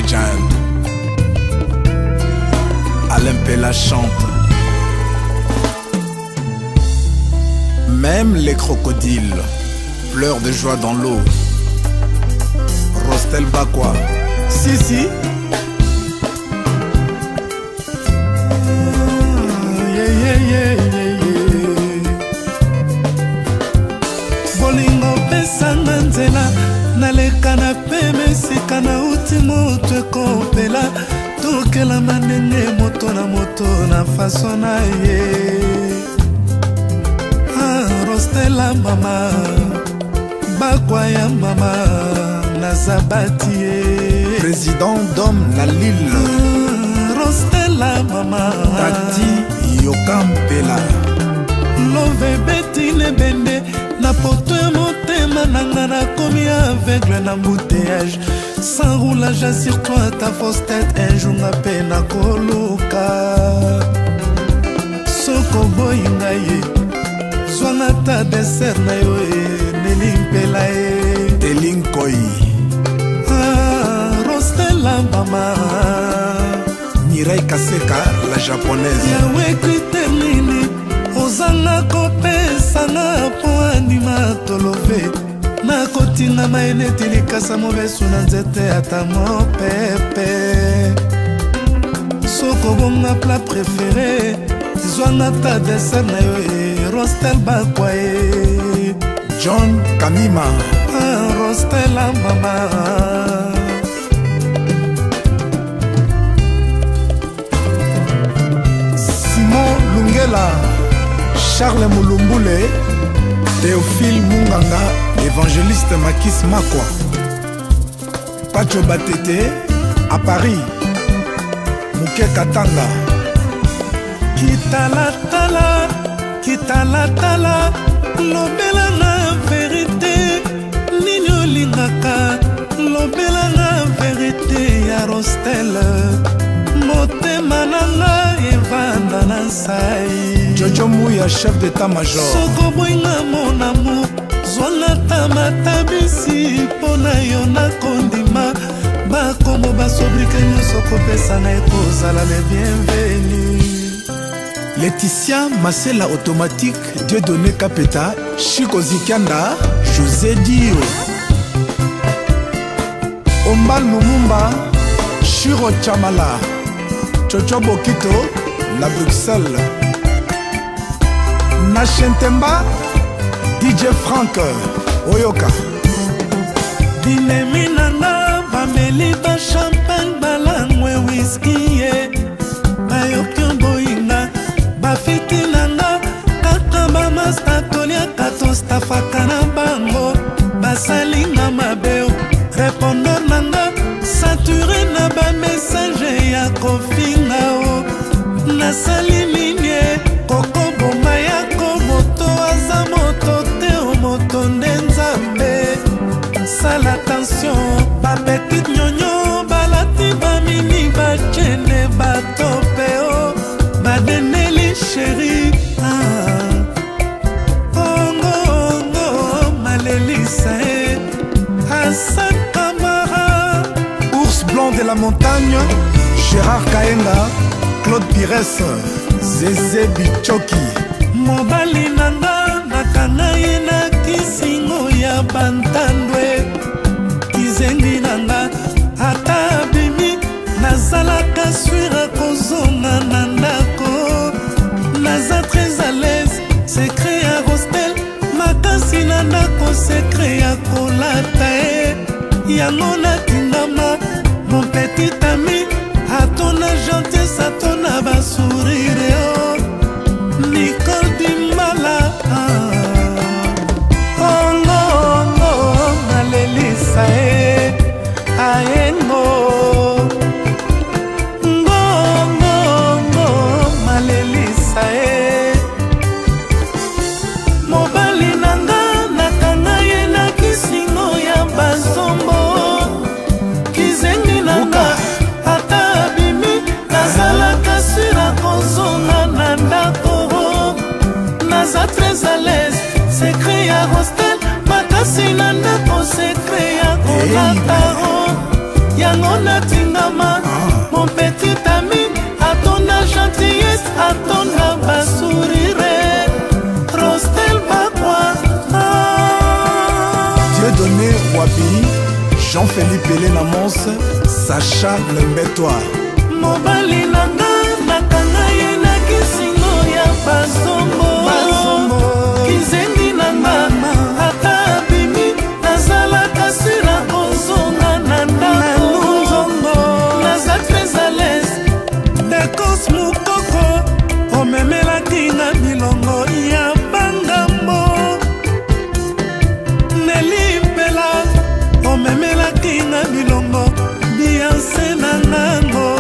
legend. Alain Pella chante. Même les crocodiles pleurent de joie dans l'eau. Rostel Bakwa. Si. Bolingo pesanga nzela naleka na peme sika na uti moto ekopela tokela manenge moto na faso na ye. Rostela mama Bakwa ya mama Nazabati ye Président d'homme la Lille. Rostela mama Tati Yokampela. Love betine bende na porte motema nanga na komi aveugle na embouteillage. Sans roulage assure-toi ta fausse tête un jour na peine na koluka. Soko boyinga ye Zwanga ta dessert na yo nelimpela ye Telinkoi. Rostela mama Mireille Kaseka la japonaise. yawe kriter nini ozanga kopesanga po anima tolove nakotinga maeneti likasa mobesu na nzete ata mopepe soko bonga plat préféré zwanga ta dessert na yo Rostel Bakwa ye John Kamima. Rostela mama Simon Lungela. Charles Mulumbule. Théophile Munganga. Évangéliste Makis Makwa. Pacho Batete à Paris. Mouké Katanga. Kitalatala lobela na vérité nini olingaka lobela na vérité ya Rostel motema nanga evanda na nsai Jojo Mouya chef d'état-major. soko boyinga mon amour zwanga ta matabisi mpo na yo nakondima bakomo basobrike nyonso kopesa na ekozala le bienvenu. Laetitia Masela automatique, Dieudonné Kapeta, Chico Zikianda, José Dio. Ombal Lumumba, Shiro Chamala, Chocho Bokito, la Bruxelles. Nachentemba, DJ Frank, Oyoka. Dinemi nanga bameli ba champagne balangwe whisky ye bayoki boyinga bafiti nanga kaka bamastatolia katostafaka na bango basalinga mabeo répondeur nanga saturé na bamessage ya kofinga o nasali minie kokoboma yako moto aza moto te o moto nde nzambe sala attention bapetit nyonyo balati bamini bachene batopeo badeneli sheri ongo malelisa e Hassan Kamara. Ours blanc de la montagne, Gérard Kaenga, Claude Pires, Zézé Bichoki. Mobali nanga nakanga ye na kisingo ya bantandwe kizengi nanga ata abimi nazalaka swira kozonga na ndako naza très à l'aise sekre ya Rostel makasi na ndako sekre ya kolata e yango natingama mon petit ami atona gentillesse atona basourire o Nicole Dimala ongo malelisa e aengo ngongo malelisa e mobali nanga nakanga ye na kisingo ya bazombo kizengi nanga ata abimi nazalaka sura kozonga na ndako naza très à l'aise sekre ya Rostel makasi na ndako sekre ya kolataro yango natinga maman, mon petit ami, attends la gentillesse, attends la sourire. Rostel Bakwa. Dieudonné Wabi, Jean-Philippe Lenamos, Sacha Lembetoir. Mobali nanga nakanga ye na kisingo ya basombo kizengi na mama ata bimi nazalaka sira kozonga na ndako naza très à l'aise dekos mukoko omemelaki na milongo ya bangambo nelimpela omemelaki na milongo bianse na nango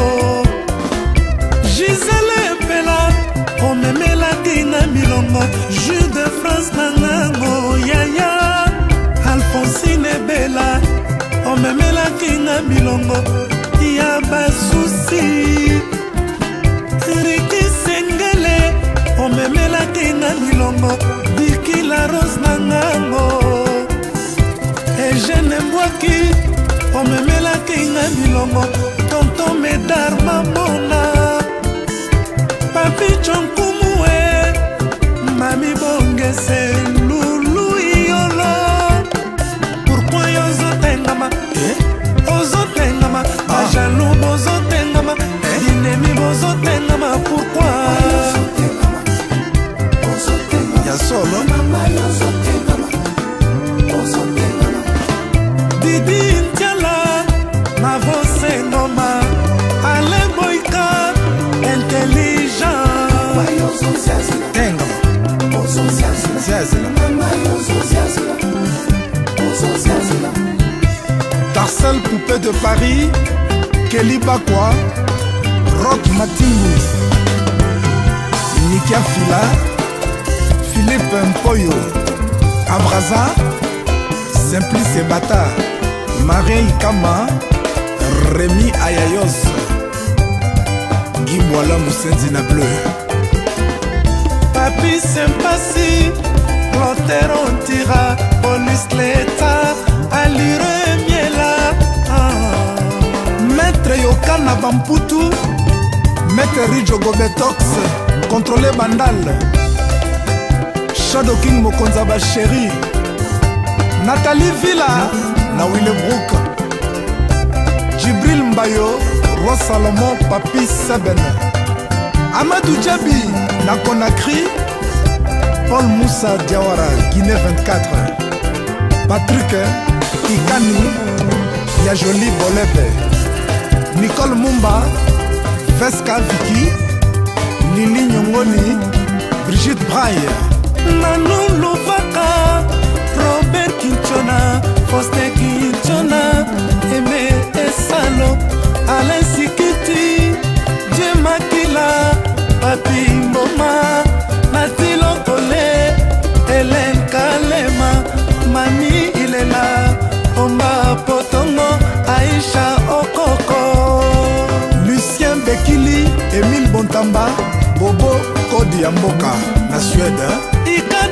Gisele Pela omemelaki na milongo jus de France na nango yaya Alphonsine Bela omemelaki na milongo ya basusi Riki Sengele omemelaki na milongo Diki la Rose na nango Eugène Mbwaki omemelaki na milongo Tonton Medar Mamona Papi Chonkumue Mami Bongese Lulu Iolo Pourquoi yozo tengama Ozo tengama Ajalou bozo tengama Dinemi bozo tengama Pourquoi Ya solo Didi Ntiala Mavose Ngoma Ale Boyka Intelligent Tengama Ziazila Tarcel Poupée de Paris Kelly Bakwa Rock Matingu Nikia Fila Philippe Mpoyo Abraza Simplice Bata Marie Ikama Rémi Ayayos Guy Boila Moussendi na bleu Papi Sempasi Clotaire Ontira Police Leta Alire Miela Maître Yokana Bamputu Maître Rijo Gobetox Contrôlé Bandal Shadow King Mokonzaba Chéri Nathalie Villa na Willebrook Djibril Mbayo Roi Salomon Papi Seben Amadou Djabi na Conakry Paul Moussa Diawara Guinée 24 Patrick Ikani Yajoli Bolebe Nicole Mumba Veska Viki Lili Nyongoni Brigitte Braille Nanou Louvaka Robert Kinchona Foster Kinchona Aimé Esalo Alain Sikiti Djemakila Papi Mboma Natilo Kole Hélène Kalema Mami Ilela Omba Potongo Aïcha Okoko Lucien Bekili Émile Bontamba Bobo Kodi Yamboka na Suède Ika